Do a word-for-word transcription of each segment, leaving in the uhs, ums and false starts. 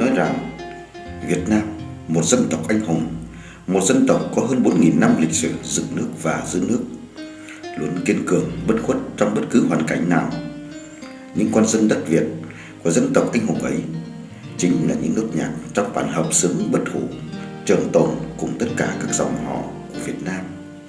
nói rằng Việt Nam, một dân tộc anh hùng, một dân tộc có hơn bốn nghìn năm lịch sử dựng nước và giữ nước, luôn kiên cường, bất khuất trong bất cứ hoàn cảnh nào. Những con dân đất Việt của dân tộc anh hùng ấy chính là những nốt nhạc trong bản hợp xướng bất hủ, trường tồn cùng tất cả các dòng họ của Việt Nam.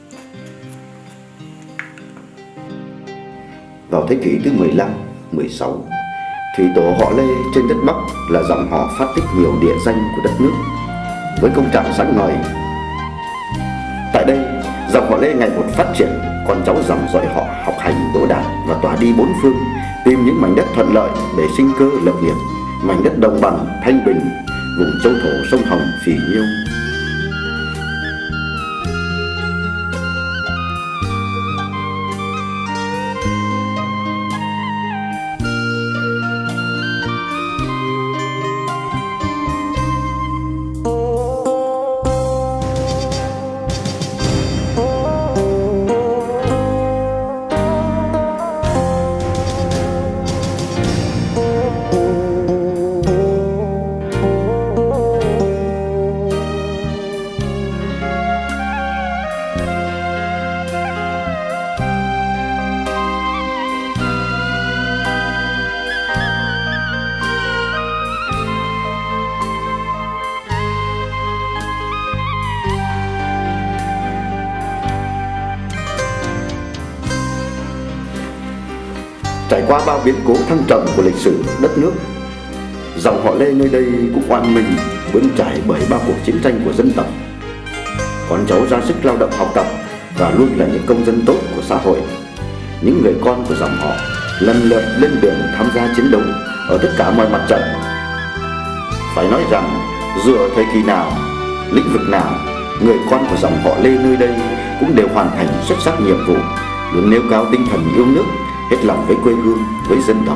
Vào thế kỷ thứ mười lăm, mười sáu, thủy tổ họ Lê trên đất Bắc là dòng họ phát tích nhiều địa danh của đất nước với công trạng sáng ngời. Tại đây, dòng họ Lê ngày một phát triển, con cháu dòng dõi họ học hành đỗ đạt và tỏa đi bốn phương, tìm những mảnh đất thuận lợi để sinh cơ lập nghiệp, mảnh đất đồng bằng, thanh bình, vùng châu thổ sông Hồng phì nhiêu. Trải qua bao biến cố thăng trầm của lịch sử đất nước, dòng họ Lê nơi đây cũng oan mình bươn trải bởi bao cuộc chiến tranh của dân tộc. Con cháu ra sức lao động học tập và luôn là những công dân tốt của xã hội. Những người con của dòng họ lần lượt lên đường tham gia chiến đấu ở tất cả mọi mặt trận. Phải nói rằng dù ở thời kỳ nào, lĩnh vực nào, người con của dòng họ Lê nơi đây cũng đều hoàn thành xuất sắc nhiệm vụ, luôn nêu cao tinh thần yêu nước, hết lòng với quê hương, với dân tộc.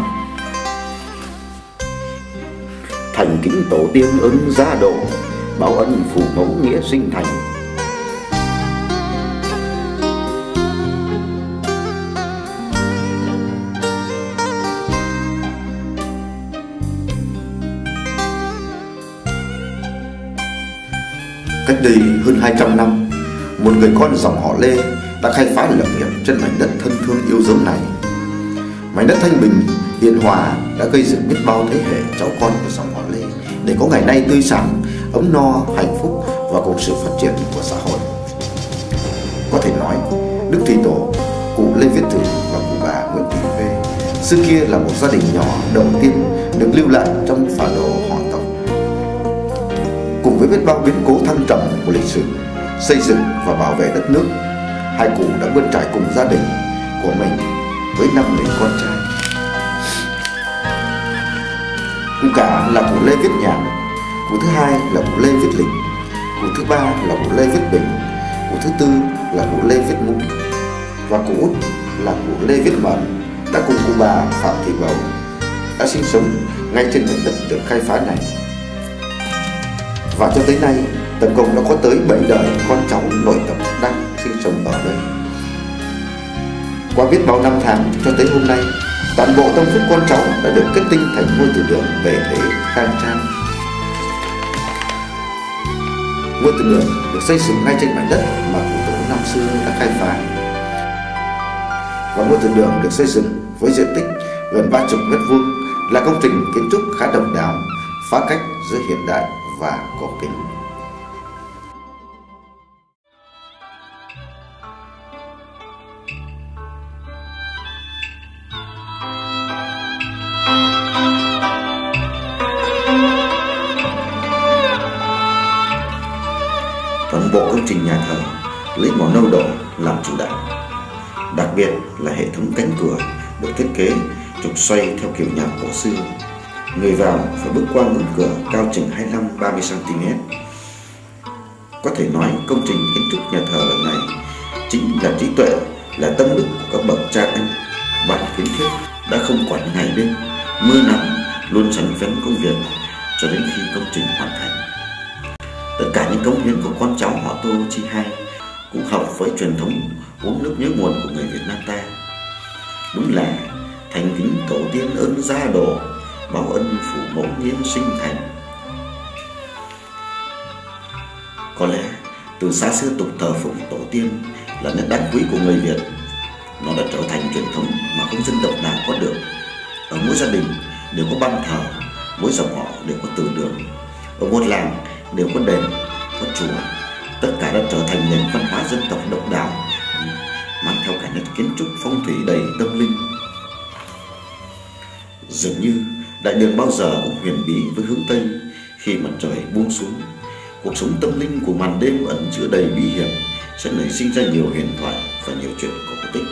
Thành kính tổ tiên ơn gia độ, báo ân phụ mẫu nghĩa sinh thành. Cách đây hơn hai trăm năm, một người con dòng họ Lê đã khai phá lập nghiệp trên mảnh đất thân thương yêu dấu này. Mảnh đất thanh bình, hiền hòa đã gây dựng biết bao thế hệ cháu con của dòng họ Lê để có ngày nay tươi sáng, ấm no, hạnh phúc và cùng sự phát triển của xã hội. Có thể nói, Đức Thủy Tổ, cụ Lê Viết Thử và cụ bà Nguyễn Thị Huê xưa kia là một gia đình nhỏ đầu tiên được lưu lại trong phả đồ họ tộc. Cùng với biết bao biến cố thăng trầm của lịch sử, xây dựng và bảo vệ đất nước, hai cụ đã bươn trải cùng gia đình của mình với năm người con trai. Cụ cả là cụ Lê Viết Nhàn, cụ thứ hai là cụ Lê Viết Lịch, cụ thứ ba là cụ Lê Viết Bình, cụ thứ tư là cụ Lê Viết Ngũ, và cụ út là cụ Lê Viết Mận đã cùng cụ bà Phạm Thị Bầu đã sinh sống ngay trên mảnh đất được khai phá này. Và cho tới nay, tổng cộng đã có tới bảy đời con cháu nội tộc đang sinh sống ở đây. Qua biết bao năm tháng cho tới hôm nay, toàn bộ tâm phúc con cháu đã được kết tinh thành ngôi từ đường bề thế khang trang. Ngôi từ đường được xây dựng ngay trên mảnh đất mà cụ tổ năm xưa đã khai phá. Và ngôi từ đường được xây dựng với diện tích gần ba mươi mét vuông, là công trình kiến trúc khá độc đáo, phá cách giữa hiện đại và cổ kính. Toàn bộ công trình nhà thờ lấy màu nâu đỏ làm chủ đạo. Đặc biệt là hệ thống cánh cửa được thiết kế trục xoay theo kiểu nhà cổ xưa. Người vào phải bước qua ngưỡng cửa cao chừng hai mươi lăm đến ba mươi xăng ti mét. Có thể nói công trình kiến trúc nhà thờ lần này chính là trí tuệ, là tâm đức của các bậc cha anh. Bản kiến thiết đã không quản ngày đêm, mưa nắng, luôn sắn phấn công việc cho đến khi công trình hoàn thành. Tất cả những cống hiến của con cháu họ Tô Chi Hai cũng hợp với truyền thống uống nước nhớ nguồn của người Việt Nam ta. Đúng là thành kính tổ tiên ơn gia độ, báo ân phụ mẫu nghiên sinh thành. Có lẽ từ xa xưa tục thờ phụng tổ tiên là nét đáng quý của người Việt. Nó đã trở thành truyền thống mà không dân tộc nào có được. Ở mỗi gia đình đều có ban thờ, mỗi dòng họ đều có từ đường, ở một làng đều có đền, có chùa. Tất cả đã trở thành nền văn hóa dân tộc độc đáo, mang theo cả nét kiến trúc phong thủy đầy tâm linh. Dường như đại đường bao giờ cũng huyền bí với hướng Tây. Khi mặt trời buông xuống, cuộc sống tâm linh của màn đêm ẩn chứa đầy bí hiểm sẽ nảy sinh ra nhiều huyền thoại và nhiều chuyện cổ tích.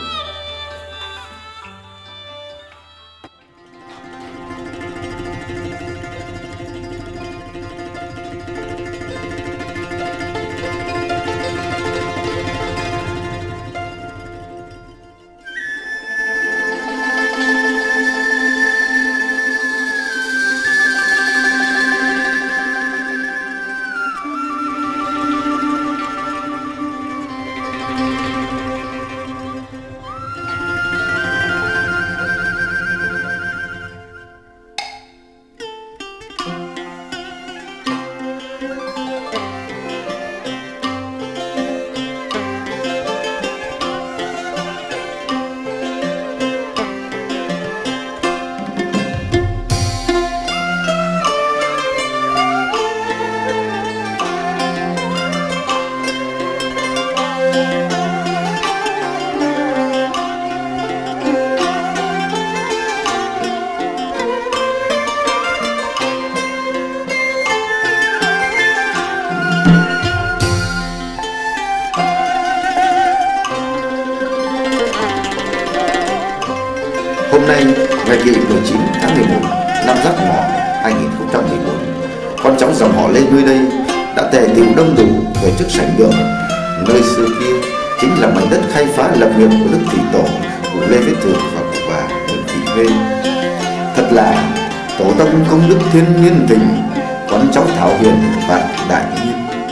Hôm nay, ngày kỷ mười chín tháng mười một năm Giáp Ngọ hai nghìn không trăm mười bốn, con cháu dòng họ Lê nơi đây đã tề tựu đông đủ về trước sảnh đường. Nơi xưa kia chính là mảnh đất khai phá lập nghiệp của Đức Thủy Tổ, của Lê Viết Thược và của bà Nguyễn Thị Huê. Thật là tổ tông công đức thiên nhiên tình, con cháu thảo hiền vạn đại nhiên.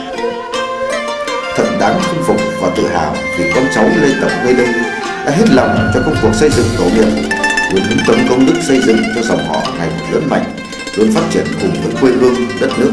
Thật đáng khâm phục và tự hào vì con cháu Lê Tập nơi đây đã hết lòng cho công cuộc xây dựng tổ nghiệp, luôn hướng tâm công đức xây dựng cho dòng họ ngày một lớn mạnh, luôn phát triển cùng với quê hương đất nước.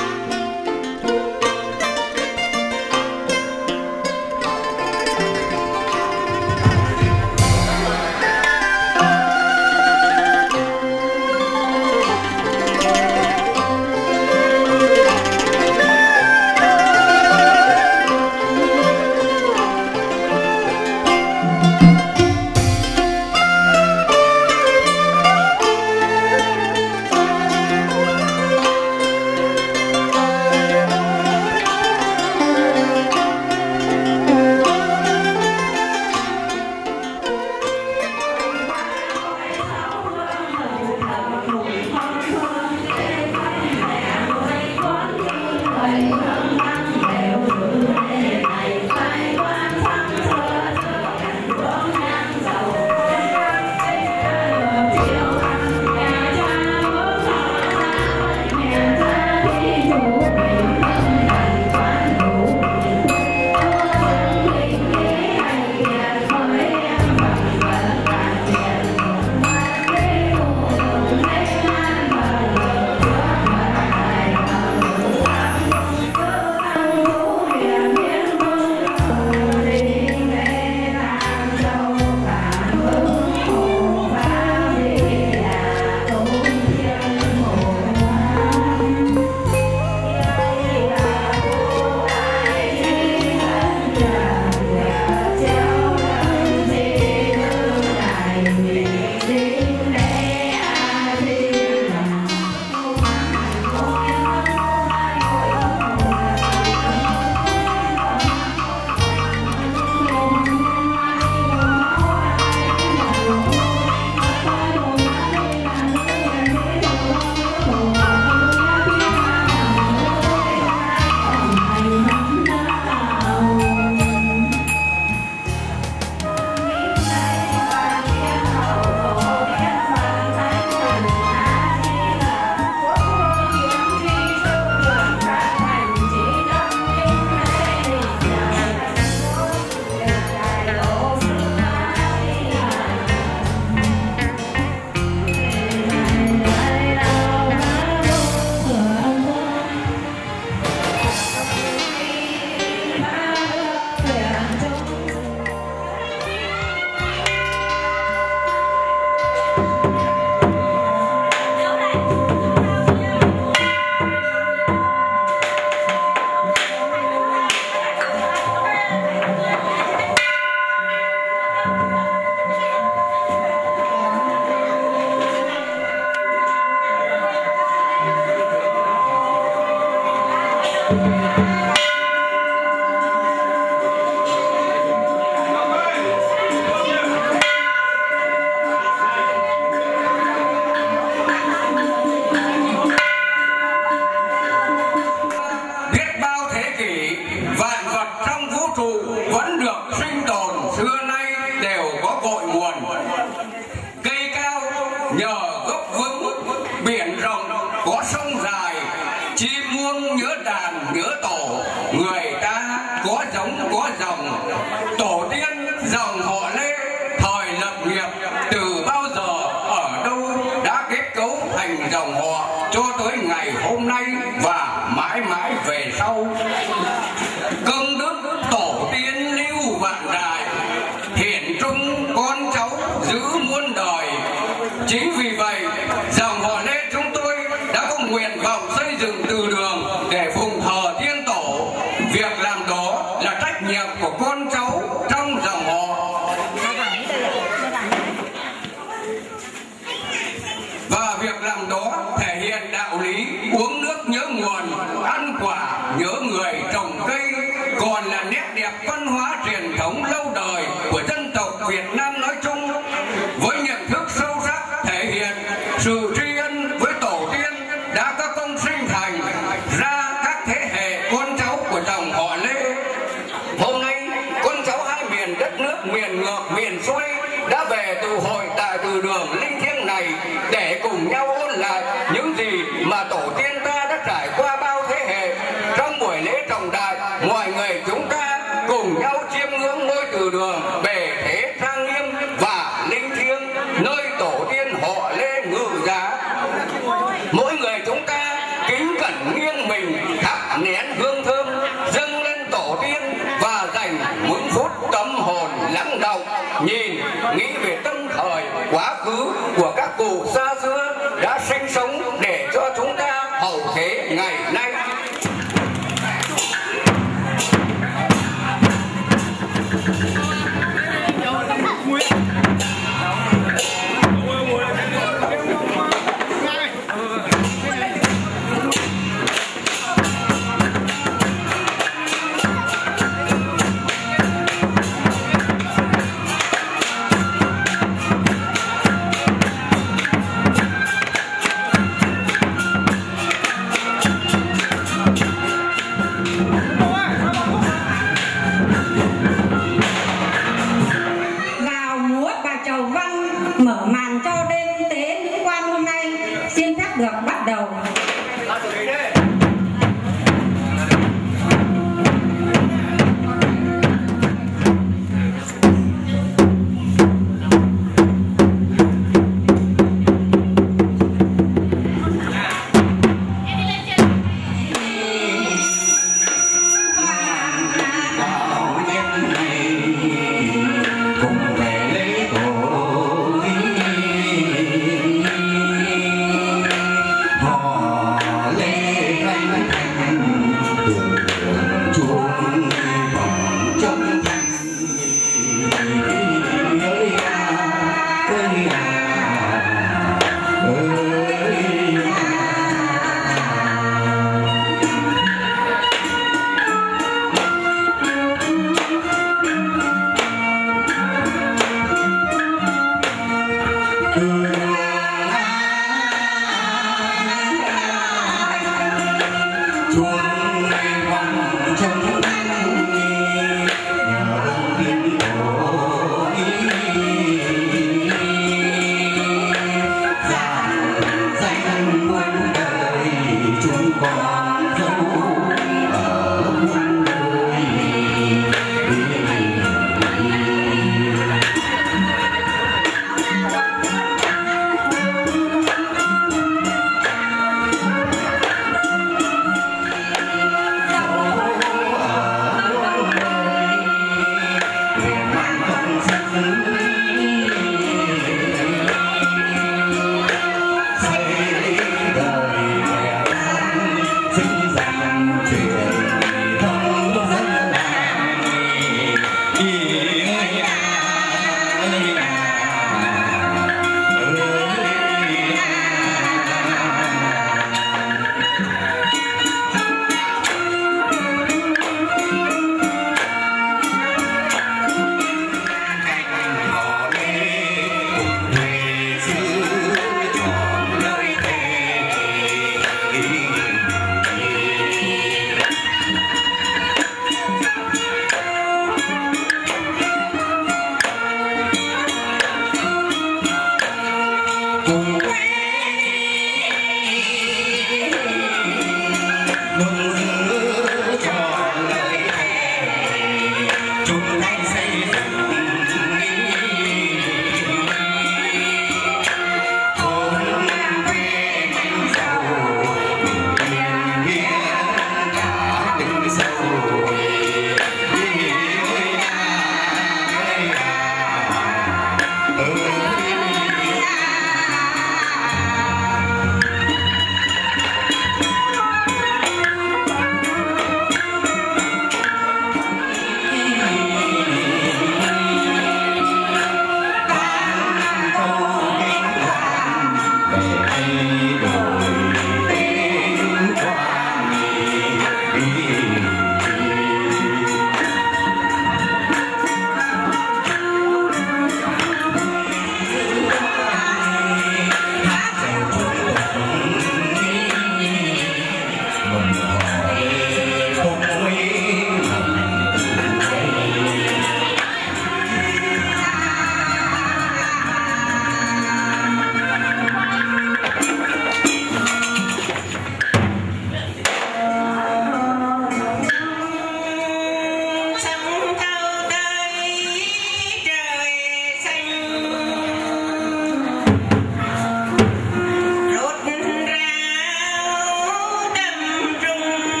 rốt ráo đâm rung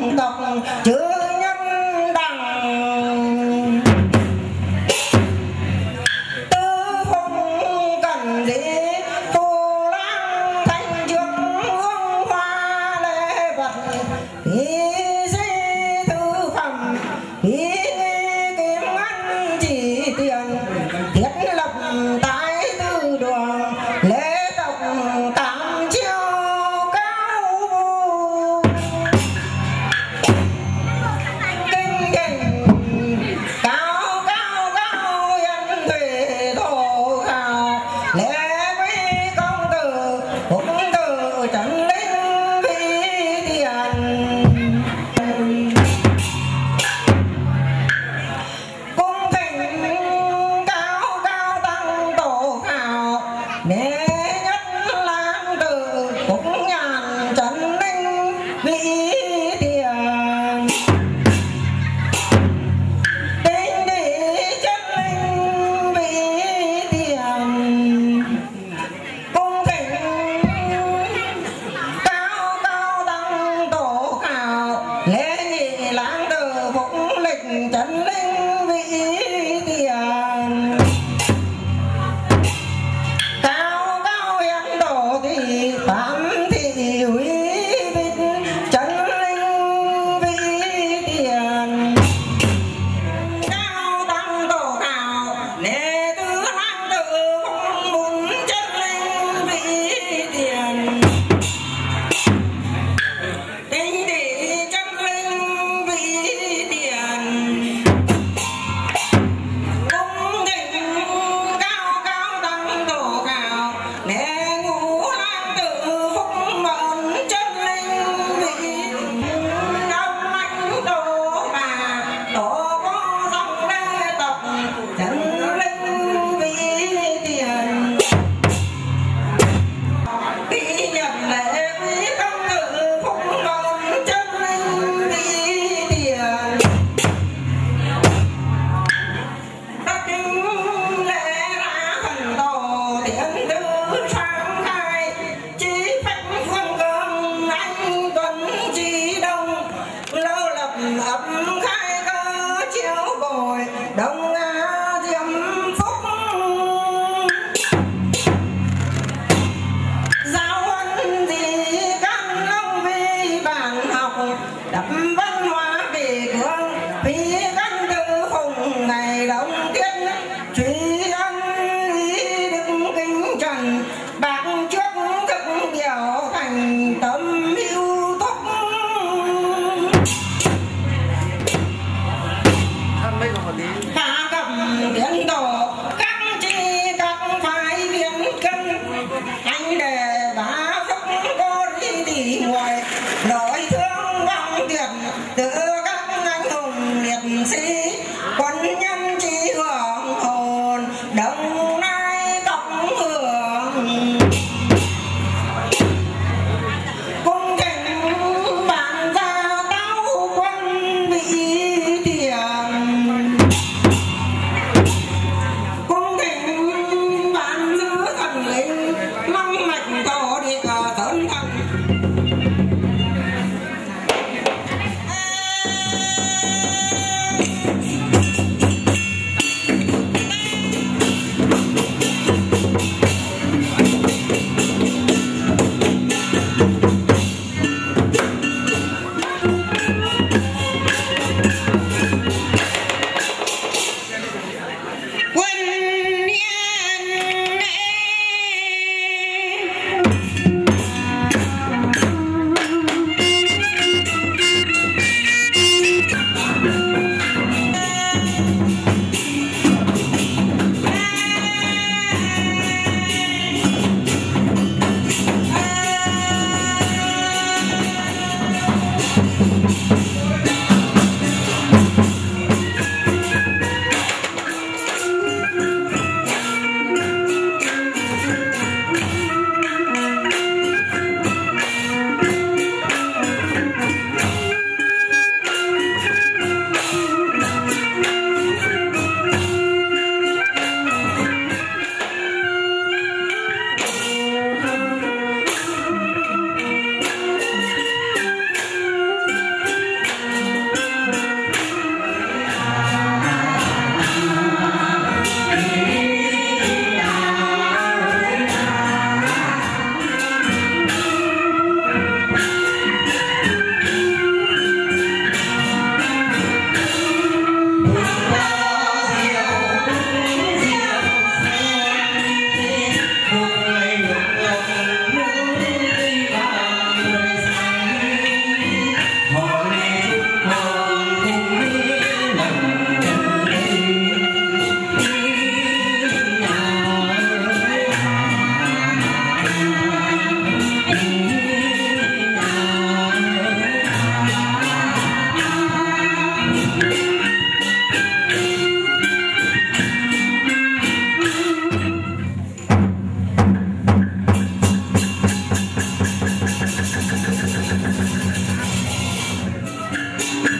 tộc chữ nhân đẳng tư phong cần gì phù lang thanh trước hương hoa lễ vật ý di thư phẩm ý nghi kiếm ăn chỉ tiền thiết lập tái tư đường lễ tộc tám chiêu cao kinh kinh cao cao cao yên thủy thổ khảo lễ quý công tử cũng tử trấn linh vi tiền cung thỉnh cao cao tăng tổ khảo đệ nhất lang tử cũng nhàn trấn linh vi tiền tinh đi chân linh vi tiền cung thỉnh cao cao tăng tổ khảo lễ nhị lang tử cũng lịch trấn linh vi tiền cao cao hiện độ thì phạm thị huy bích trấn linh vi tiền cao tăng tổ khảo lễ tứ lang tử cũng muốn trấn linh vi tiền tinh đi trấn linh vi tiền cung thỉnh cao cao tăng tổ khảo lễ ngũ lang tử phúc mẫn trấn linh vi ông anh tổ bà tổ có dòng đế tộc trấn linh vi tiền kỷ nhận lễ quý công tử phúc mẫn trấn linh vi tiền tất kính lễ đã thần tổ tiến tư sáng khai chí phách phương cương anh tuấn chi đông lâu lập ấp khai cơ chiếu bồi đông á diệm phúc giáo huấn gì căn long vi bản học đập văn hóa kỳ cương phi căn tư phùng ngày đông tiên truy ân ý đức kinh trần bạc trước thực biểu thành tâm hữu thúc hạ cầm tiến độ các chi các phái biến cân anh đề bá phúc cô đi đi ngoài nỗi thương vong tiền từ các anh hùng liệt sĩ quân nhân trí hưởng hồn đồng nai cộng hưởng cung thỉnh bản gia táo quân vị tiền cung thỉnh bản giữ thần linh long mạch thổ địa thần thần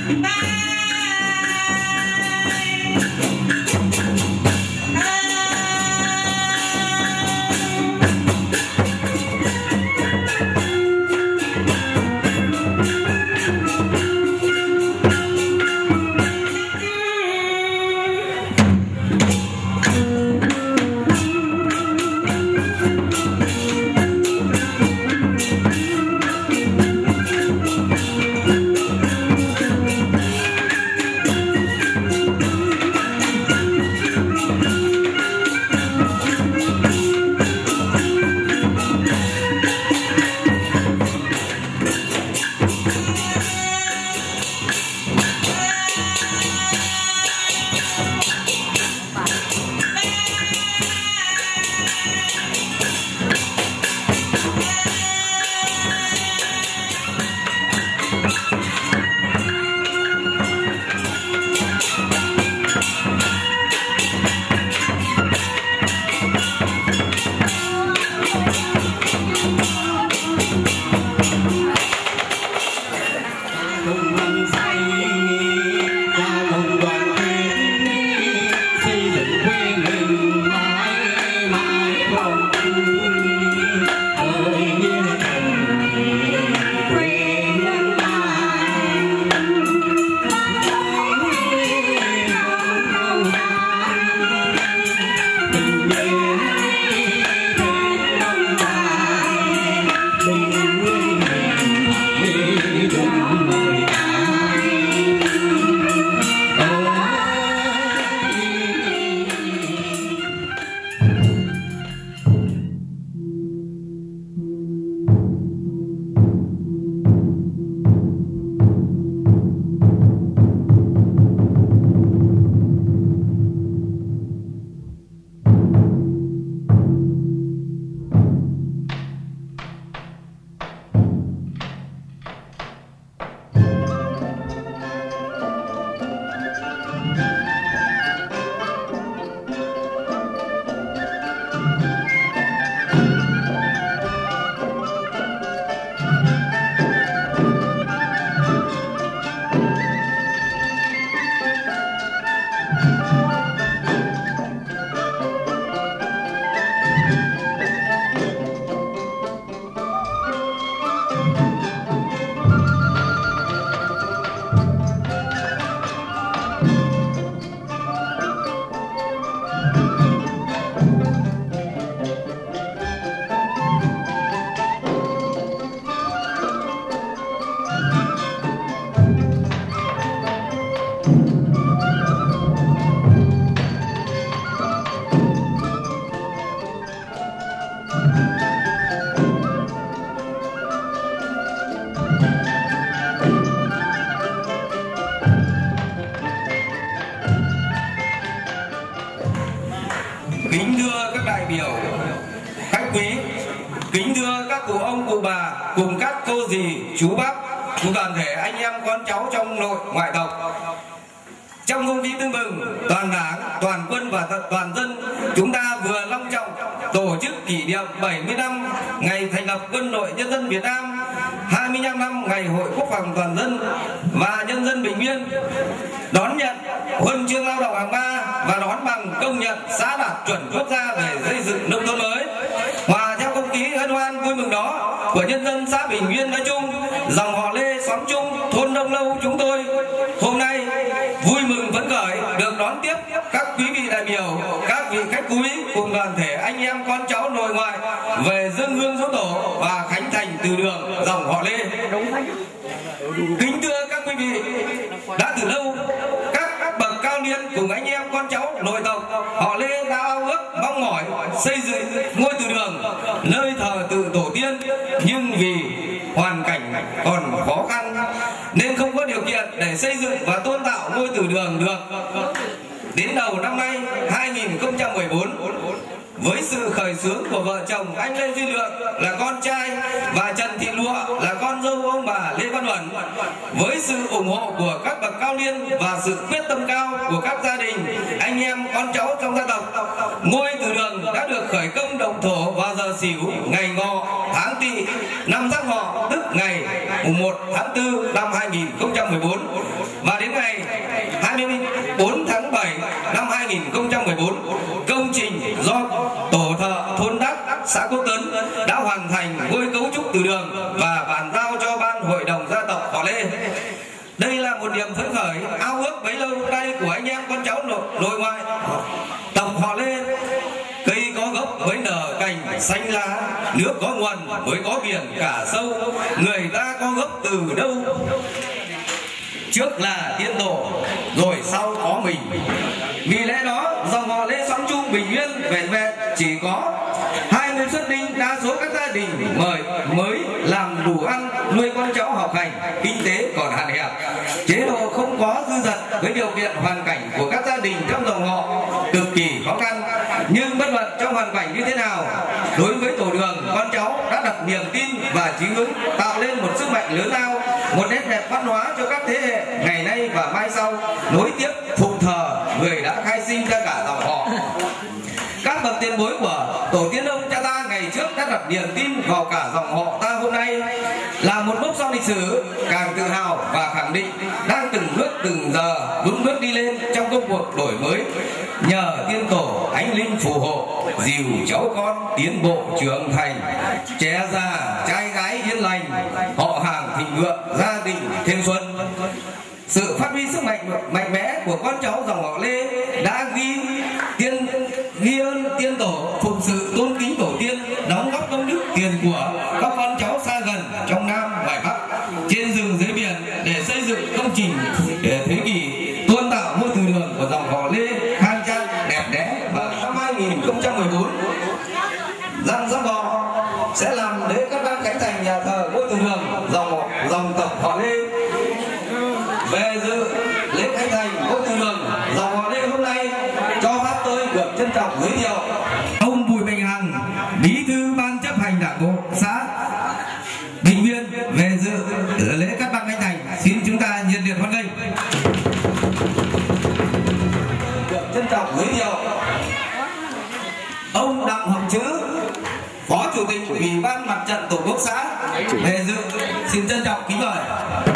Kính thưa các đại biểu, khách quý, kính thưa các cụ ông cụ bà cùng các cô dì, chú bác, cùng toàn thể anh em con cháu trong nội ngoại tộc. Trong không khí tưng bừng, toàn đảng, toàn quân và toàn dân chúng ta vừa long trọng tổ chức kỷ niệm bảy mươi năm ngày thành lập Quân đội Nhân dân Việt Nam, hai mươi lăm năm ngày Hội Quốc phòng toàn dân và nhân dân bình yên, đón nhận huân chương lao động hạng ba và đón bằng công nhận xã đạt chuẩn quốc gia về xây dựng nông thôn mới. Hòa theo không khí hân hoan vui mừng đó của nhân dân xã Bình Nguyên nói chung, dòng họ Lê xóm Trung, thôn Đông Lâu chúng tôi hôm nay vui mừng phấn khởi được đón tiếp các quý vị đại biểu, các vị khách quý cùng đoàn thể anh em con cháu nội ngoại về dâng hương dỗ tổ và khánh thành từ đường dòng họ Lê. Kính thưa các quý vị, đã từ lâu các bậc cao niên cùng anh em con cháu nội tộc họ Lê đã ao ước mong mỏi xây dựng ngôi từ đường nơi thờ tự tổ tiên, nhưng vì hoàn cảnh còn khó khăn nên không có điều kiện để xây dựng và tôn tạo ngôi từ đường được. Đến đầu năm nay hai nghìn không trăm mười bốn, với sự khởi xướng của vợ chồng anh Lê Duy Lượng là con trai và Trần Thị Lụa là con dâu ông bà Lê Văn Uẩn, với sự ủng hộ của các bậc cao niên và sự quyết tâm cao của các gia đình anh em con cháu trong gia tộc, ngôi từ đường đã được khởi công động thổ vào giờ Sửu ngày Ngọ tháng Tỵ năm Giáp Ngọ, tức ngày mùng một tháng tư năm hai nghìn không trăm mười bốn, hai mươi tư tháng bảy năm hai nghìn không trăm mười bốn, công trình do tổ thợ thôn Đắc, xã Quốc Tấn đã hoàn thành ngôi cấu trúc từ đường và bàn giao cho ban hội đồng gia tộc họ Lê. Đây là một niềm phấn khởi ao ước bấy lâu nay của anh em con cháu nội, nội ngoại tộc họ Lê. Cây có gốc mới nở cành xanh lá, nước có nguồn mới có biển cả sâu, người ta có gốc từ đâu? Trước là tiên tổ, rồi sau có mình. Vì lẽ đó dòng họ Lê Xoắn Trung bình yên vẹn vẹn chỉ có hai mươi xuất đinh, đa số các gia đình mời mới làm đủ ăn nuôi con cháu học hành, kinh tế còn hạn hẹp, chế độ không có dư dật với điều kiện hoàn cảnh của các gia đình trong dòng họ cực kỳ khó khăn. Nhưng bất luận trong hoàn cảnh như thế nào, đối với tổ đường, con cháu đã đặt niềm tin và chí hướng tạo lên một sức mạnh lớn lao, một nét đẹp văn hóa cho các thế hệ ngày nay và mai sau nối tiếp phụng thờ người đã khai sinh ra cả dòng họ. Các bậc tiền bối của tổ tiên ông cha ta ngày trước đã đặt niềm tin vào cả dòng họ ta hôm nay là một mốc son lịch sử, càng tự hào và khẳng định đang từng bước từng giờ vững bước đi lên trong công cuộc đổi mới. Nhờ tiên tổ ánh linh phù hộ, dìu cháu con tiến bộ trưởng thành, trẻ già trai gái yên lành, họ hàng thịnh vượng, gia đình thêm xuân. Sự phát huy sức mạnh mạnh mẽ của con cháu dòng họ Lê đã ghi tiên ghi ơn tiên tổ, phụng sự tôn kính tổ tiên, đóng góp công đức tiền của các con cháu xa gần trong Nam ngoài Bắc, trên rừng dưới biển để xây dựng công trình để thế kỷ, tôn tạo ngôi từ đường của dòng họ Lê khang trang đẹp đẽ. Và năm hai nghìn không trăm mười bốn, rằng dòng họ sẽ làm lễ cắt băng khánh thành nhà thờ ngôi từ đường dòng dòng tộc họ Lê. Về dự lễ khánh thành ngôi từ đường dòng họ Lê hôm nay, cho phép tôi được trân trọng giới thiệu ông Bùi Mạnh Hằng, bí thư ban chấp hành đảng bộ xã Bình Nguyên về dự lễ cắt băng khánh thành. Xin chúng ta nhiệt liệt hoan nghênh. Được trân trọng giới thiệu ông Đặng Hồng Chữ, phó chủ tịch ủy ban mặt trận tổ quốc xã về dự. Xin trân trọng kính mời.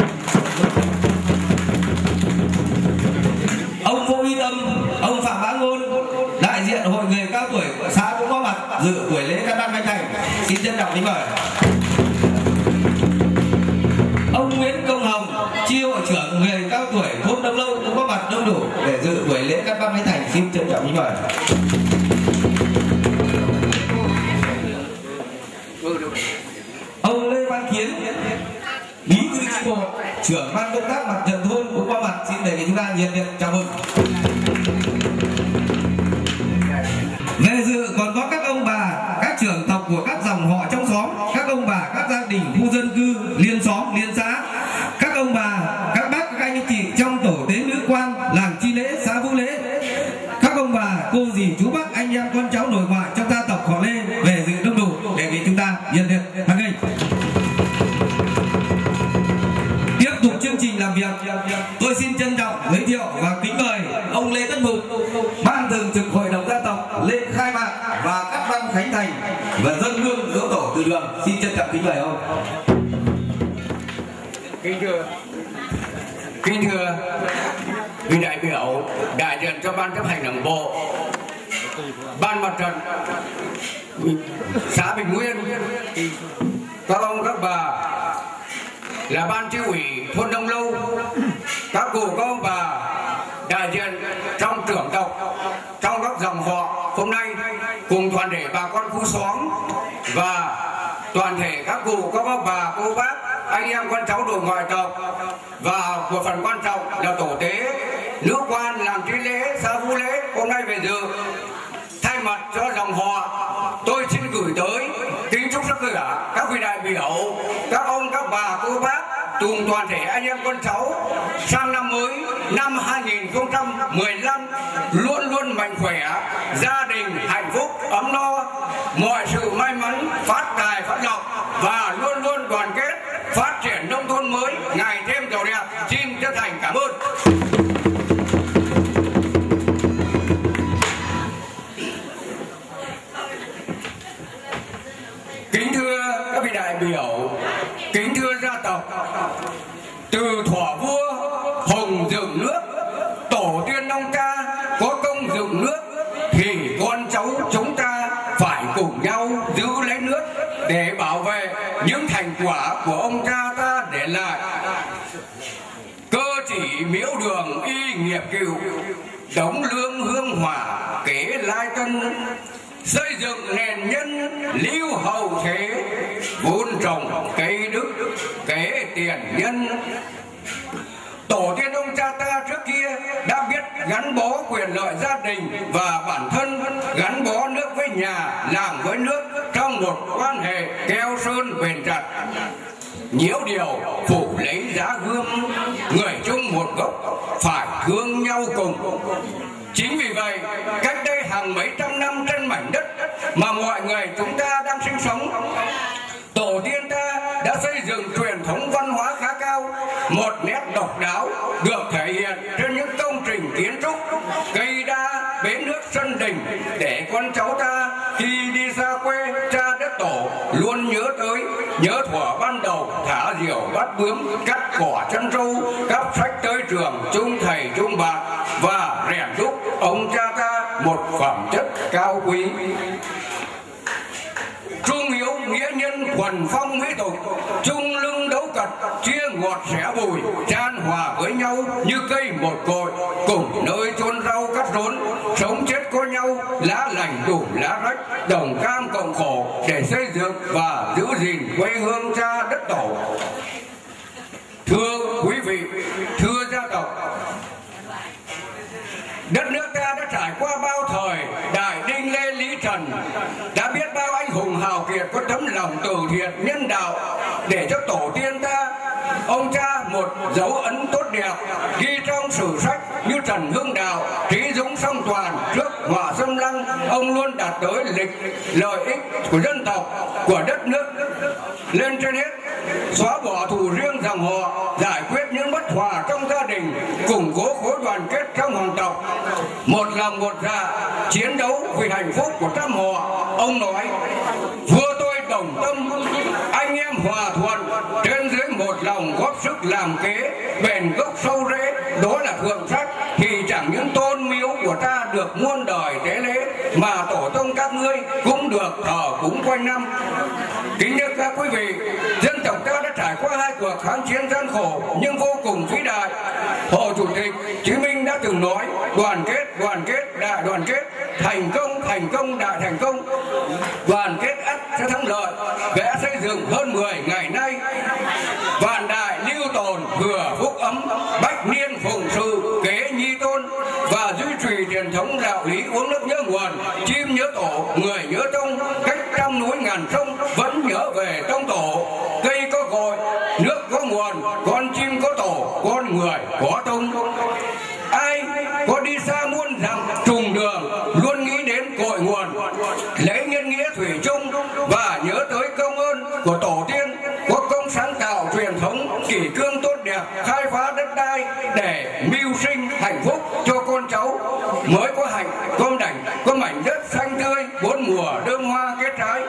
Ông Vô Y Tâm, ông Phạm Bá Ngôn, đại diện hội người cao tuổi của xã cũng có mặt dự buổi lễ cắt băng khánh thành. Xin trân trọng kính mời. Ông Nguyễn Công Hồng, chi hội trưởng người cao tuổi thôn Đông Lâu cũng có mặt đông đủ để dự buổi lễ cắt băng khánh thành. Xin trân trọng kính mời. Ông Lê Văn Kiến, bí thư chi bộ, trưởng ban công tác mặt trận thôn cũng có mặt. Xin đề nghị chúng ta nhiệt liệt chào mừng. Về dự còn có các ông bà, các trưởng tộc của các dòng họ trong xóm, các ông bà, các gia đình khu dân cư, liên xóm, liên xã, các ông bà, các bác, các anh chị trong tổ tế nữ quan, làng chi lễ, xã Vũ Lễ, các ông bà, cô dì, chú bác, anh em con cháu nội ngoại trong gia tộc họ Lê về dự đông đủ, đề nghị chúng ta nhiệt liệt hoan nghênh. Tiếp tục chương trình làm việc, tôi xin trân trọng giới thiệu và kính mời ông Lê Tất Mục, ban thường trực hội đồng gia tộc lên khai mạc và cắt băng khánh thành và dâng hương dỗ tổ từ đường. Xin trân trọng kính mời ông. Kính thưa kính thưa vị đại biểu đại diện cho ban chấp hành đảng bộ, ban mặt trận xã Bình Nguyên, các ông các bà là ban chi ủy thôn Đông Lâu, các cụ các ông bà đại diện trong trưởng tộc trong các dòng họ hôm nay, cùng toàn thể bà con khu xóm và toàn thể các cụ các ông bà cô bác anh em con cháu đội ngoại tộc, và một phần quan trọng là tổ tế nữ quan làm trí lễ xã Vũ Lễ hôm nay về dự. Thay mặt cho dòng họ, tôi xin gửi tới kính chúc sức khỏe các vị đại biểu, các ông các bà cô bác cùng toàn thể anh em con cháu sang năm mới năm hai nghìn không trăm mười lăm luôn luôn mạnh khỏe, gia đình hạnh phúc ấm no, mọi sự may mắn phát tài phát lộc và luôn luôn đoàn kết phát triển nông thôn mới ngày thêm giàu đẹp. Xin chân thành cảm ơn. Kính thưa các vị đại biểu, kính thưa gia tộc, từ thuở vua Hùng dựng nước chỉ miếu đường y nghiệp cựu, đống lương hương hỏa kế lai tân, xây dựng nền nhân lưu hậu thế, vun trồng cây đức kế tiền nhân. Tổ tiên ông cha ta trước kia đã biết gắn bó quyền lợi gia đình và bản thân, gắn bó nước với nhà, làng với nước trong một quan hệ keo sơn bền chặt. Nhiễu điều phủ lấy giá gươm, người chung một gốc phải thương nhau cùng. Chính vì vậy, cách đây hàng mấy trăm năm trên mảnh đất mà mọi người chúng ta đang sinh sống, tổ tiên ta đã xây dựng truyền thống văn hóa khá cao, một nét độc đáo được thể hiện trên những công trình kiến trúc, cây đa, bến nước, sân đình, để con cháu ta khi đi xa quê cha đất tổ luôn nhớ tới, nhớ thuở ban đầu thả diều bắt bướm, cắt cỏ chân trâu, cắp sách tới trường, chung thầy chung bạn và rèn đúc ông cha ta một phẩm chất cao quý. Trung hiếu nghĩa nhân thuần phong mỹ tục, chung lưng đấu cật, chia ngọt sẻ bùi, chan hòa với nhau như cây một cội, cùng nơi chôn rau cắt rốn, sống chết có nhau, lá lành đủ lá rách, đồng cam cộng khổ để xây dựng và giữ gìn quê hương cha đất tổ. Thưa quý vị, thưa gia tộc, đất nước ta đã trải qua bao thời Đại Đinh Lê Lý Trần, đã biết bao anh hùng hào kiệt có tấm lòng từ thiện nhân đạo để cho tổ tiên ta, ông cha một dấu ấn tốt đẹp ghi trong sử sách như Trần Hưng Đạo, Trí Dũng Song Toàn, trước họa xâm lăng, ông luôn đạt tới lịch lợi ích của dân tộc, của đất nước lên trên hết, xóa bỏ thù riêng dòng họ, giải quyết những bất hòa trong gia đình, củng cố khối đoàn kết trong hoàng tộc, một lòng một dạ chiến đấu vì hạnh phúc của trăm họ. Ông nói: vua tôi đồng tâm, anh em hòa thuận, trên dưới một lòng góp sức làm kế, bền gốc sâu rễ, đó là thượng sách. Thì chẳng những tôn miếu của ta được muôn đời tế lễ, mà tổ tông các ngươi cũng được thờ cúng quanh năm. Kính thưa các quý vị, dân tộc ta đã trải qua hai cuộc kháng chiến gian khổ nhưng vô cùng vĩ đại. Hồ Chủ tịch Chí Minh đã từng nói: đoàn kết, đoàn kết, đại đoàn kết, thành công, thành công, đại thành công. Đoàn kết ắt sẽ thắng lợi. Vẽ xây dựng hơn mười ngày nay, vạn đại lưu tồn, thừa phúc ấm, bách niên phụng sự, kế nhi tôn, và duy trì truyền thống đạo lý uống nước nhớ nguồn, chim nhớ tổ, người nhớ tông, cách trăm núi ngàn sông vẫn nhớ về tông tổ. Cây có gọi, nước có nguồn, con chim có tổ, con người có tông. Ai có đi xa muôn dặm trùng đường luôn nghĩ đến cội nguồn, lấy nhân nghĩa thủy chung và nhớ tới công ơn của tổ tiên, có công sáng tạo truyền thống kỷ cương tốt đẹp, khai phá đất đai để mưu sinh hạnh phúc cho con cháu, mới có hạnh có đảnh có mảnh đất xanh tươi, bốn mùa đơm hoa kết trái.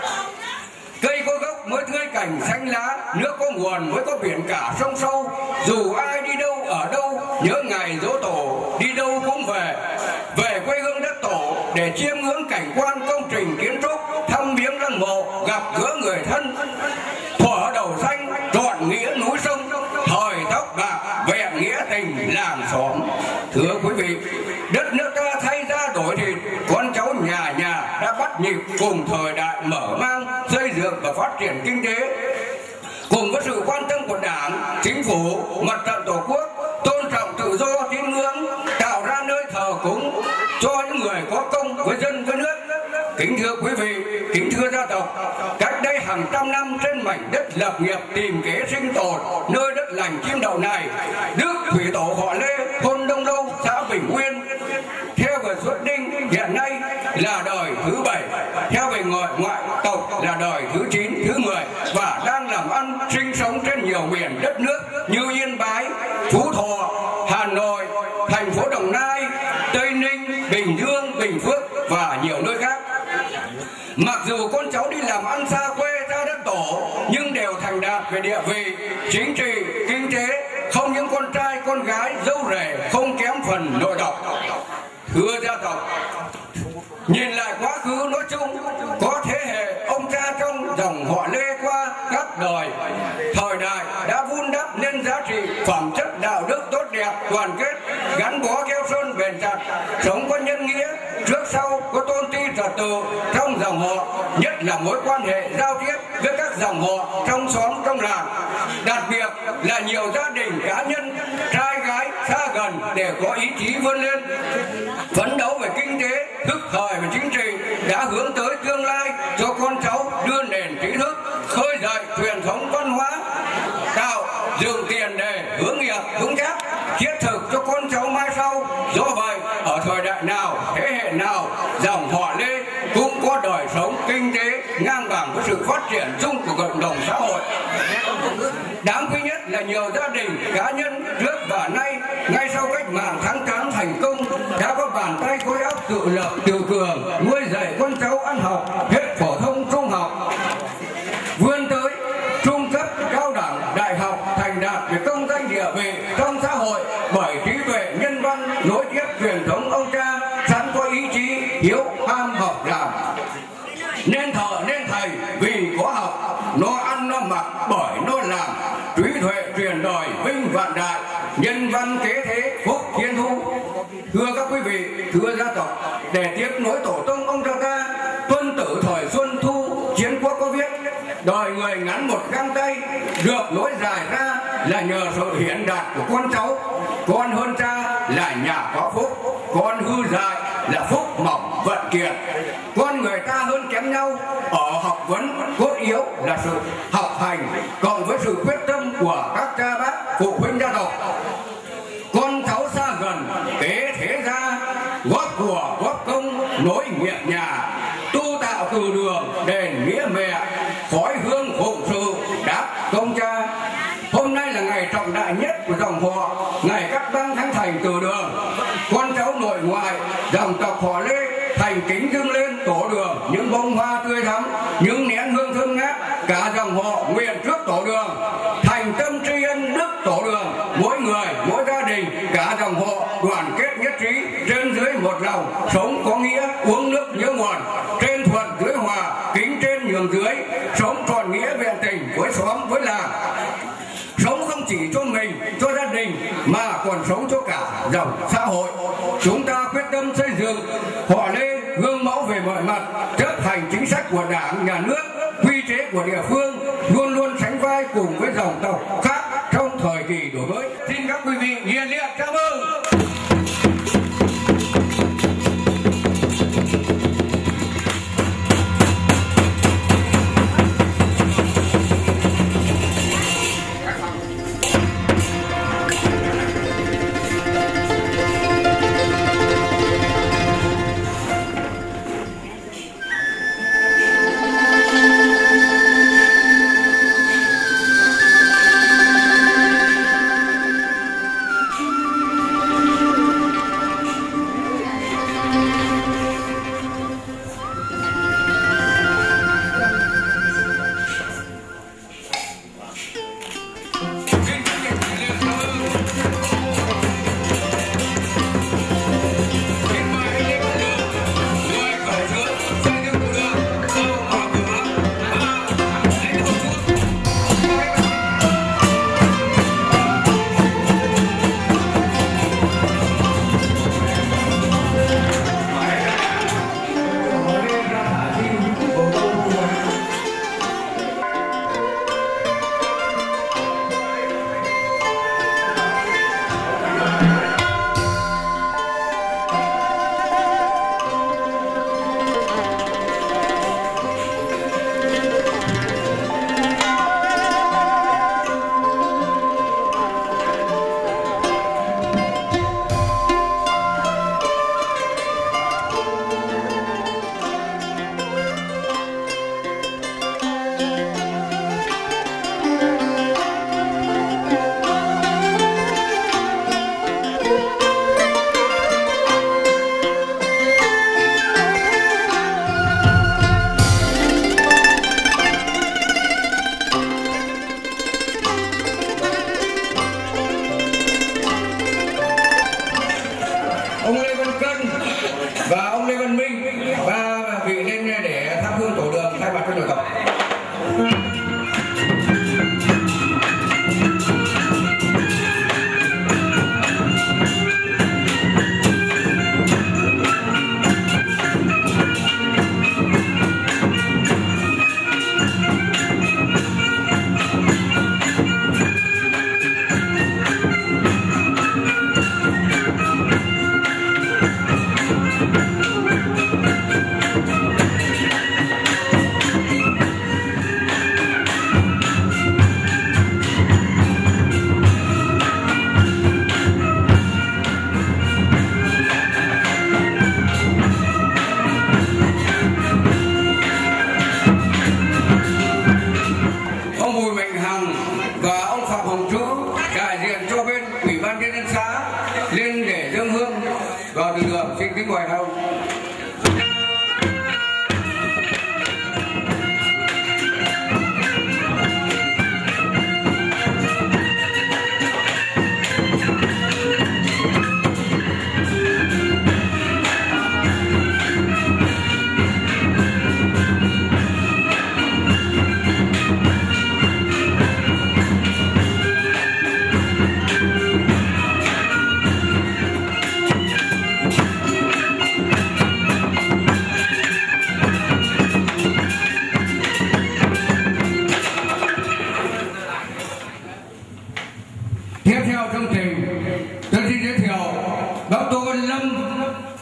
Cây có gốc mới tươi cảnh xanh lá, nước có nguồn mới có biển cả sông sâu. Dù ai đi đâu ở đâu nhớ ngày dỗ tổ, đi đâu cũng về về quê hương đất tổ để chiêm ngưỡng cảnh quan công trình kiến trúc, thăm viếng lăng mộ, gặp gỡ người thân. Thuở đầu xanh trọn nghĩa núi sông, thời tóc bạc vẹn nghĩa tình làng xóm. Thưa quý vị, đất nước ta thay ra đổi thịt, con cháu nhà nhà đã bắt nhịp cùng thời đại mở mang, xây dựng và phát triển kinh tế. Cùng với sự quan tâm của Đảng, Chính phủ, Mặt trận Tổ quốc, tôn trọng tự do tín ngưỡng, tạo ra nơi thờ cúng cho những người có công với dân với nước. Kính thưa quý vị, kính thưa gia tộc, cách đây hàng trăm năm trên mảnh đất lập nghiệp tìm kế sinh tồn, nơi đất lành chim đậu này, Đức thủy tổ họ Lê, thôn Đông Lâu, xã Bình Nguyên, theo về xuất đinh hiện nay là đời thứ bảy, theo về ngoại ngoại tộc là đời thứ chín, thứ mười, và đang làm ăn sinh sống trên nhiều miền đất nước như Yên Bái, Phú Thọ, Hà Nội, thành phố Đồng Nai, Tây Ninh, Bình Dương, Bình Phước và nhiều nơi khác. Mặc dù con cháu đi làm ăn xa quê ra đất tổ nhưng đều thành đạt về địa vị, chính trị, kinh tế, không những con trai con gái dâu rể không kém phần nội độc. Thưa gia tộc, nhìn lại quá khứ nói chung, có thế hệ ông cha trong dòng họ Lê qua các đời, thời đại đã vun đắp nên giá trị phẩm chất đạo đức tốt đẹp, đoàn kết, gắn bó keo sơn bền chặt, sống có nhân nghĩa, trước sau có tôn ti trật tự trong dòng họ, nhất là mối quan hệ giao tiếp với các dòng họ trong xóm trong làng. Đặc biệt là nhiều gia đình cá nhân trai gái xa gần để có ý chí vươn lên, phấn đấu về kinh tế, thức thời và chính trị, đã hướng tới tương lai cho con cháu đưa nền trí thức, khơi dậy truyền thống văn hóa, tạo dựng tiền đề hướng nghiệp vững chắc, thiết thực cho con cháu mai sau. Do vậy, ở thời đại nào, thế hệ nào, dòng họ Lê cũng có đời sống kinh tế ngang bằng với sự phát triển chung của cộng đồng xã hội. Đáng quý nhất là nhiều gia đình cá nhân trước và nay, ngay sau cách mạng tháng tám thành công, đã có bàn tay khối óc tự lập tự cường, nuôi dạy con cháu ăn học hết phổ thông trung học, vươn tới trung cấp cao đẳng đại học, thành đạt về công danh địa vị trong xã hội bởi trí tuệ nhân văn nối tiếp truyền thống ông cha, sẵn có ý chí hiếu ham học làm. Nên thợ nên thầy vì có học, nó ăn nó mặc bởi nó làm, trí tuệ truyền đời vinh vạn đại, nhân văn kế thế phúc thiên thu. Thưa các quý vị, thưa gia tộc, để tiếp nối tổ tông ông cha ta, Tuân Tử thời Xuân Thu Chiến Quốc có viết: đời người ngắn một găng tay, được nối dài ra là nhờ sự hiển đạt của con cháu. Con hơn cha là nhà có phúc, con hư dại là phúc mỏng vận kiệt. Con người ta hơn kém nhau ở học vấn, cốt yếu là sự học hành cộng với sự quyết tâm của các cha bác phụ huynh gia tộc. Con cháu xa gần kế thế gia, góp của góp công nối nghiệp nhà, tu tạo từ đường đền nghĩa mẹ, khói hương phụng sự đáp công cha. Hôm nay là ngày trọng đại nhất của dòng họ, ngày cắt băng thánh thành từ đường. Con cháu nội ngoại dòng tộc họ Lê thành kính dâng lên tổ đường những bông hoa tươi thắm, những nén hương thơm ngát. Cả dòng họ nguyện trước tổ đường thành tâm tri ân đức tổ đường, mỗi người mỗi gia đình cả dòng họ đoàn kết nhất trí, trên dưới một lòng, sống có nghĩa, uống nước nhớ nguồn, trên thuận dưới hòa, kính trên nhường dưới, sống tròn nghĩa vẹn tình với xóm với làng. Sống không chỉ cho mình, cho gia đình mà còn sống cho cả dòng xã hội. Chúng ta quyết tâm xây dựng họ Lê gương mẫu về mọi mặt, chấp hành chính sách của Đảng, Nhà nước, quy chế của địa phương, luôn luôn sánh vai cùng với dòng tộc khác trong thời kỳ đổi mới. Xin các quý vị nhiệt liệt chào mừng.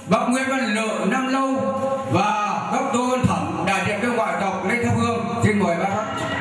bậc Nguyễn Văn Lợi Nam Lâu và các tô ân thẩm đại diện kêu gọi tộc lên thắp hương. Xin mời bác.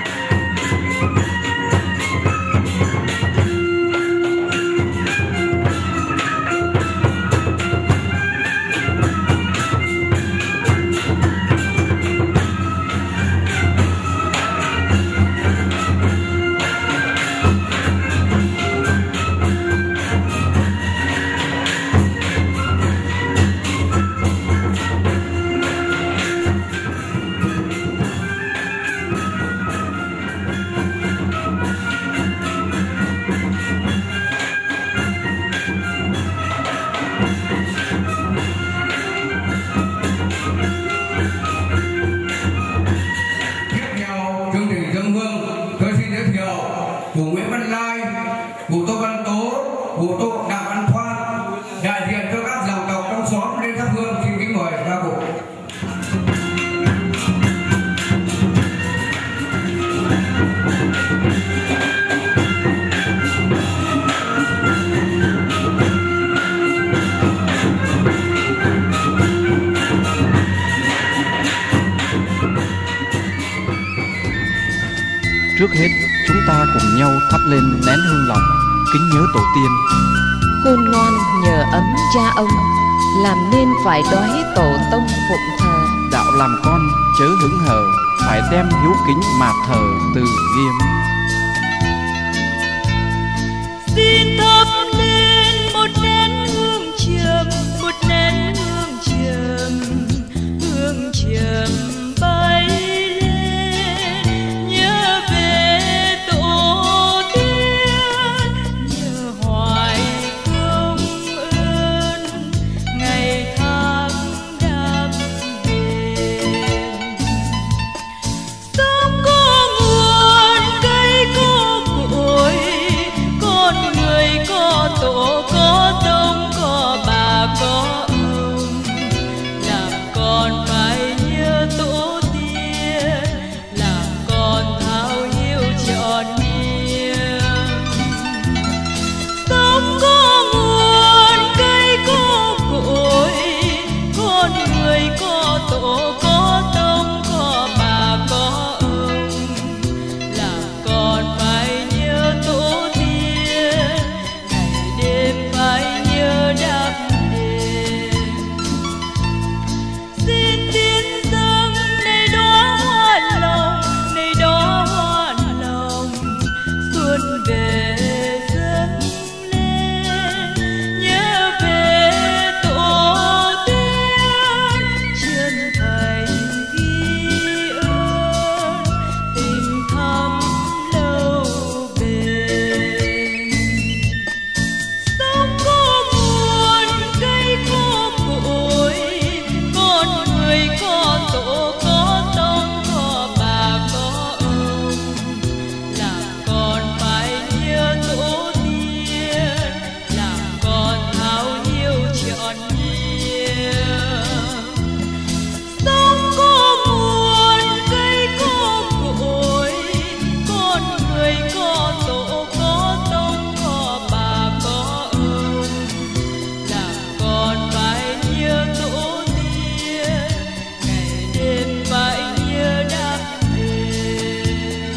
Trước hết, chúng ta cùng nhau thắp lên nén hương lòng, kính nhớ tổ tiên. Khôn ngoan nhờ ấm cha ông, làm nên phải đói tổ tông phụng thờ. Đạo làm con chớ hững hờ, phải đem hiếu kính mà thờ từ nghiêm. Xin thắp lên một nén hương trầm, một nén hương trầm, hương trầm bay lên nhớ về tổ tiên, nhớ hoài công ơn ngày tháng đam bền. Sông có nguồn, cây có cội, con người có tổ có tông có bà có ông, làm con phải nhớ tổ tiên, làm con thao hiếu trọn niềm. Sông có nguồn, cây có cội, con người có tổ có tông có bà có ông, làm con phải nhớ tổ tiên, ngày đêm phải nhớ đáp đền. Xin tiến dâng này đóa hoa lòng, này đóa hoa lòng, xuân về dâng lên nhớ về tổ tiên, chân thành ghi ơn tình thắm lâu bền. Sông có nguồn, cây có cội, con người có tổ có tông có bà có ông, làm con phải nhớ tổ tiên, làm con thao hiếu trọn niềm. Sông có nguồn, cây có cội, con người có tổ có tông có bà có ông, làm con phải nhớ tổ tiên, ngày đêm phải nhớ đáp đền.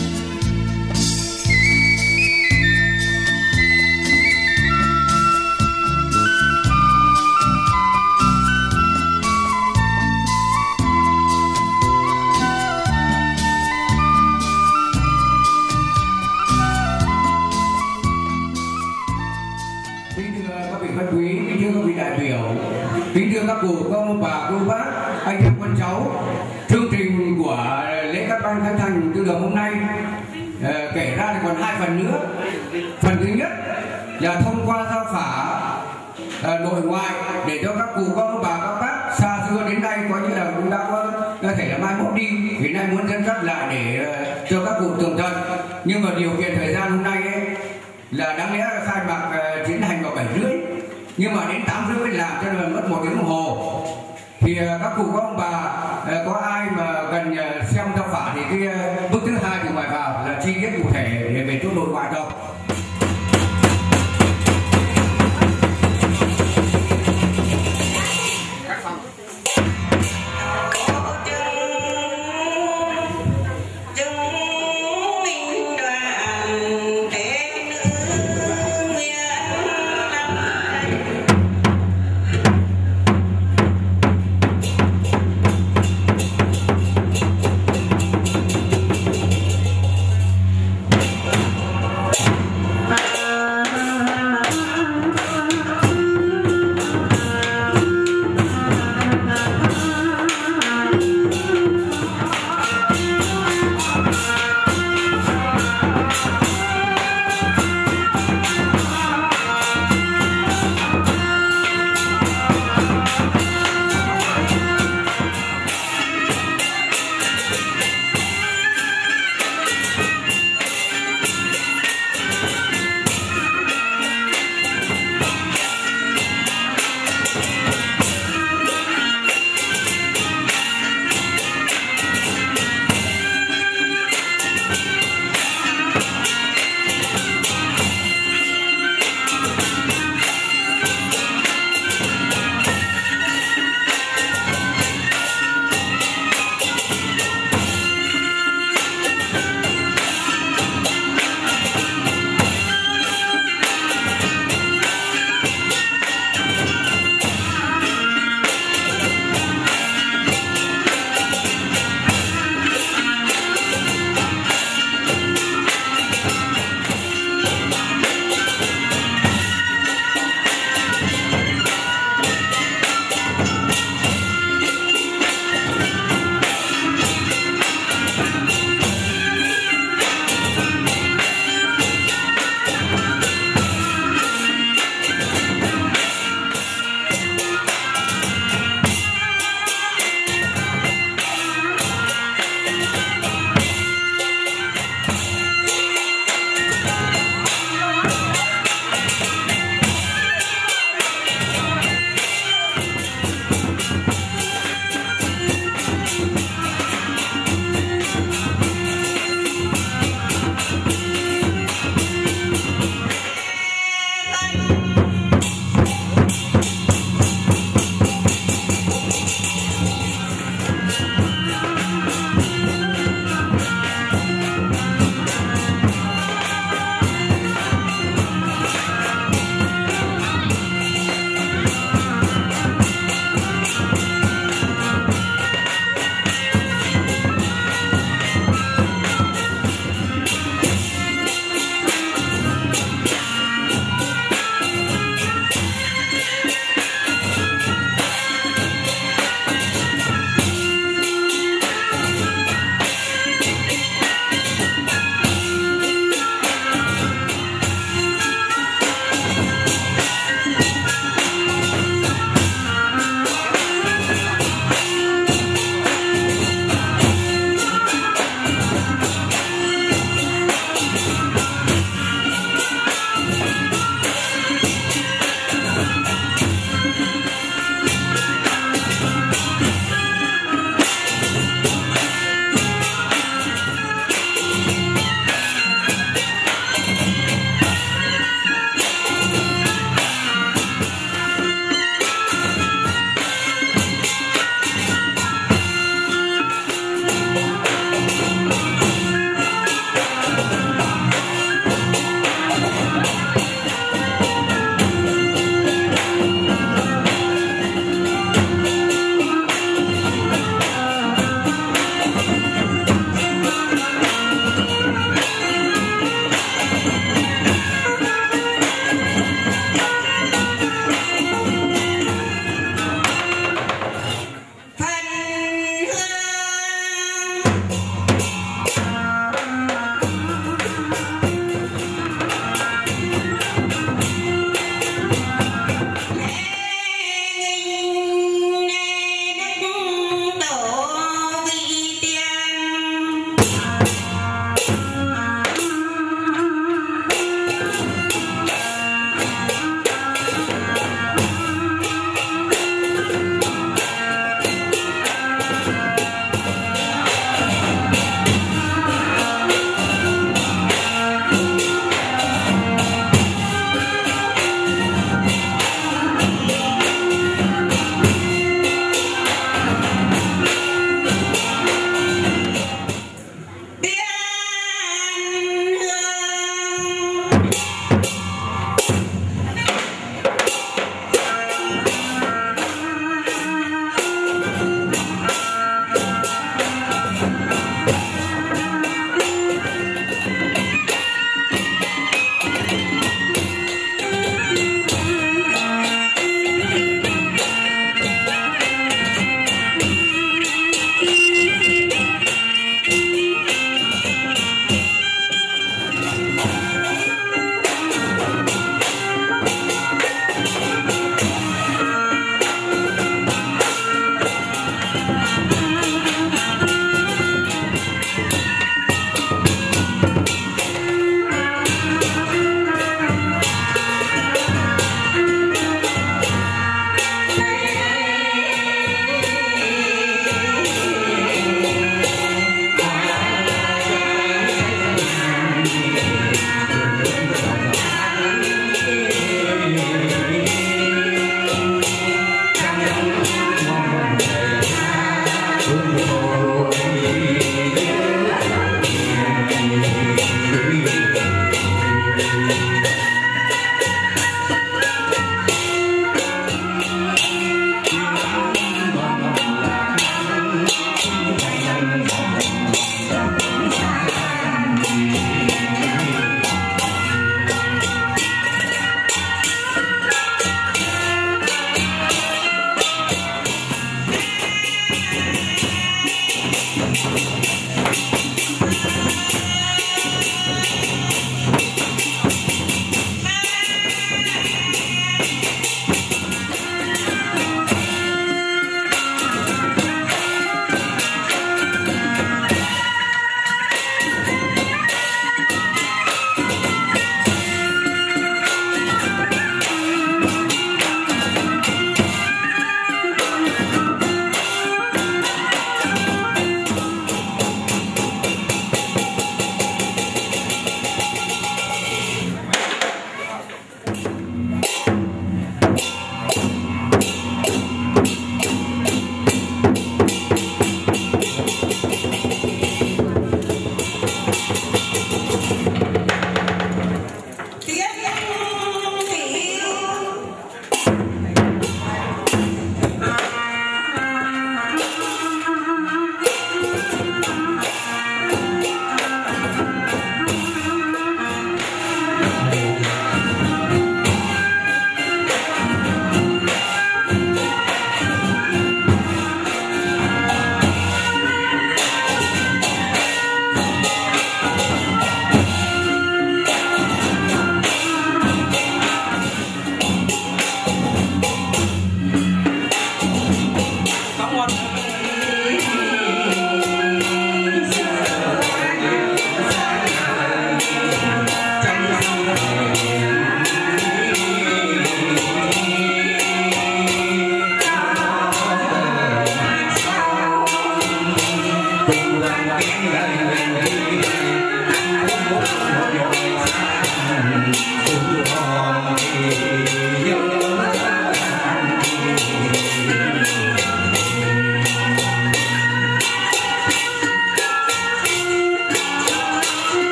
Kính thưa các vị khách quý, kính thưa các vị đại biểu, kính thưa các cụ, các ông bà, cô bác, anh em con cháu, chương trình của lễ cắt băng khánh thành tư đường hôm nay ờ, kể ra thì còn hai phần nữa. Phần thứ nhất là thông qua giao phả ờ, nội ngoại để cho các cụ, các ông bà, các bác xa xưa đến nay coi như là cũng đã có có thể là mai mốt đi, vì nay muốn dẫn dắt lại để ờ, cho các cụ tường tận. Nhưng mà điều kiện thời gian hôm nay ấy, là đáng lẽ là khai mạc uh, tiến hành vào bảy rưỡi, nhưng mà đến tám rưỡi mới làm, cho nên mất một tiếng đồng hồ. Thì uh, các cụ các ông bà uh, có ai mà cần uh, xem giao phả thì cái uh, bước thứ hai từ ngoài vào là chi tiết cụ thể để về chỗ nội ngoại đâu. Thank you.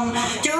chứ